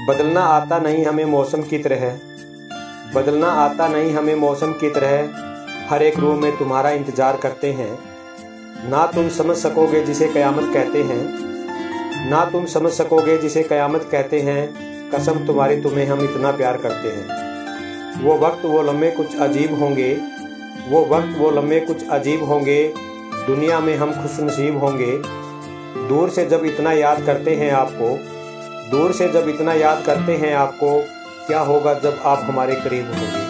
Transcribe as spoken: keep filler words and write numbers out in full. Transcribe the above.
बदलना आता नहीं हमें मौसम की तरह, बदलना आता नहीं हमें मौसम की तरह, हर एक रूह में तुम्हारा इंतज़ार करते हैं। ना तुम समझ सकोगे जिसे क़यामत कहते हैं, ना तुम समझ सकोगे जिसे क़यामत कहते हैं, कसम तुम्हारी तुम्हें हम इतना प्यार करते हैं। वो वक्त वो लम्हे कुछ अजीब होंगे, वो वक्त वो लम्हे कुछ अजीब होंगे, दुनिया में हम खुशनसीब होंगे। दूर से जब इतना याद करते हैं आपको, दूर से जब इतना याद करते हैं आपको, क्या होगा जब आप हमारे करीब होंगे।